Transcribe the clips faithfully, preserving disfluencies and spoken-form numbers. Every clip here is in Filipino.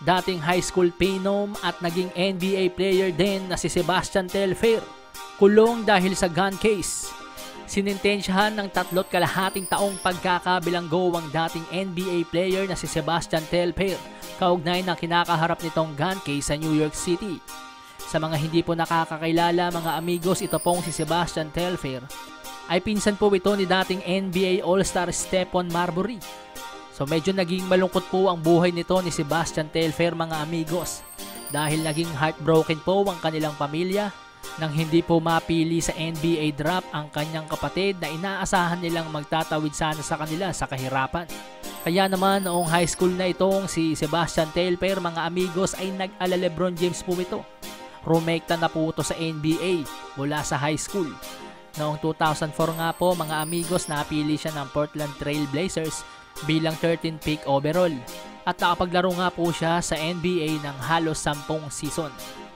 dating high school phenom at naging N B A player din na si Sebastian Telfair, kulong dahil sa gun case. Sinintensyahan ng tatlot kalahating taong pagkakabilanggo ang dating N B A player na si Sebastian Telfair kaugnay ng kinakaharap nitong gun case sa New York City. Sa mga hindi po nakakakilala mga amigos, ito pong si Sebastian Telfair ay pinsan po ito ni dating N B A All-Star Stephon Marbury. So medyo naging malungkot po ang buhay nito ni Sebastian Telfair mga amigos dahil naging heartbroken po ang kanilang pamilya nang hindi po mapili sa N B A draft ang kanyang kapatid na inaasahan nilang magtatawid sana sa kanila sa kahirapan. Kaya naman noong high school na itong si Sebastian Telfair mga amigos ay nag-ala LeBron James po ito. Rumekta na po ito sa N B A mula sa high school. Noong two thousand four nga po mga amigos, napili siya ng Portland Trail Blazers bilang thirteenth pick overall at nakapaglaro nga po siya sa N B A ng halos sampung season.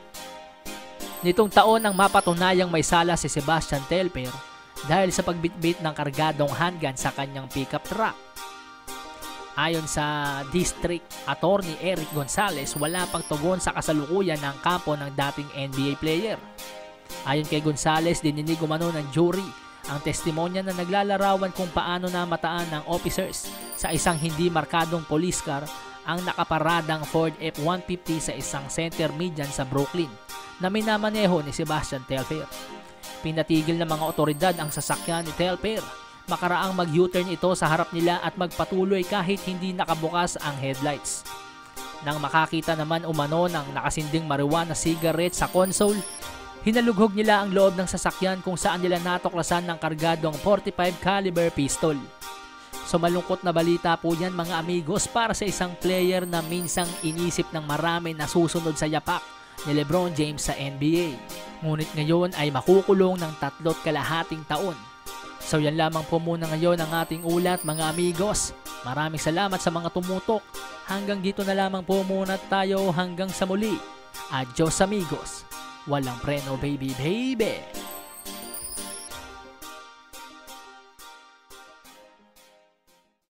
Nitong taon ang mapatunayang may sala si Sebastian Telfair dahil sa pagbitbit ng kargadong handgun sa kanyang pickup truck. Ayon sa District Attorney Eric Gonzalez, wala pang tugon sa kasalukuyan ng kampo ng dating N B A player. Ayon kay Gonzalez, dininig umano ng jury ang testimonya na naglalarawan kung paano namataan ng officers sa isang hindi markadong police car ang nakaparadang Ford F one fifty sa isang center median sa Brooklyn na minamaneho ni Sebastian Telfair. Pinatigil ng mga otoridad ang sasakyan ni Telfair makaraang mag-U-turn ito sa harap nila at magpatuloy kahit hindi nakabukas ang headlights. Nang makakita naman umano ng nakasinding marijuana cigarette sa console, hinalughog nila ang loob ng sasakyan kung saan nila natuklasan ng kargadong forty-five caliber pistol. So malungkot na balita po yan mga amigos para sa isang player na minsang inisip ng marami na susunod sa yapak ni LeBron James sa N B A. Ngunit ngayon ay makukulong ng tatlot kalahating taon. So yan lamang po muna ngayon ang ating ulat mga amigos. Maraming salamat sa mga tumutok. Hanggang dito na lamang po muna tayo hanggang sa muli. Adios amigos. Walang preno baby baby.